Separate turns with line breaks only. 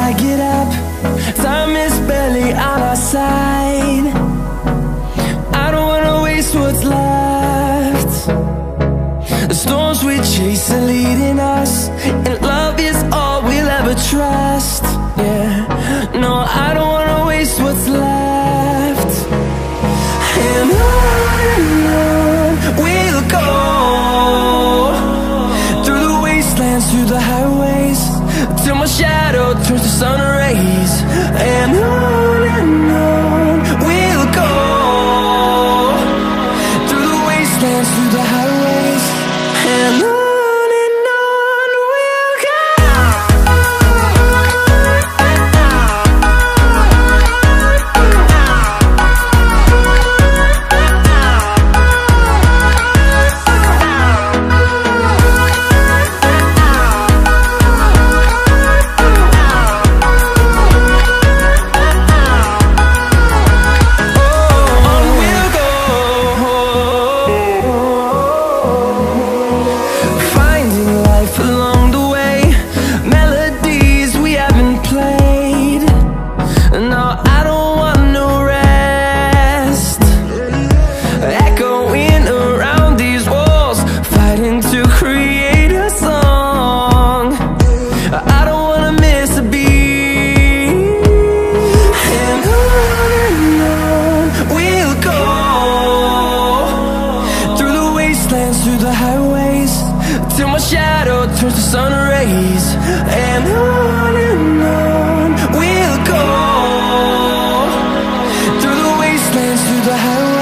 I get up, time is barely on our side. I don't wanna waste what's left. The storms we chase are leading us, and love is all we'll ever trust. Yeah, no, I don't wanna waste what's left. And on we'll go, through the wastelands, through the highways, till my shadow turns to sun rays. And on we'll go, through the wastelands, through the highways, and on we'll go. Along the way, melodies we haven't played. No, I don't want no rest. Echoing around these walls, fighting to create a song. I don't wanna miss a beat. And on we'll go, through the wastelands, through the highways, till my shadow turns to sun rays. And on we'll go, through the wastelands, through the highways.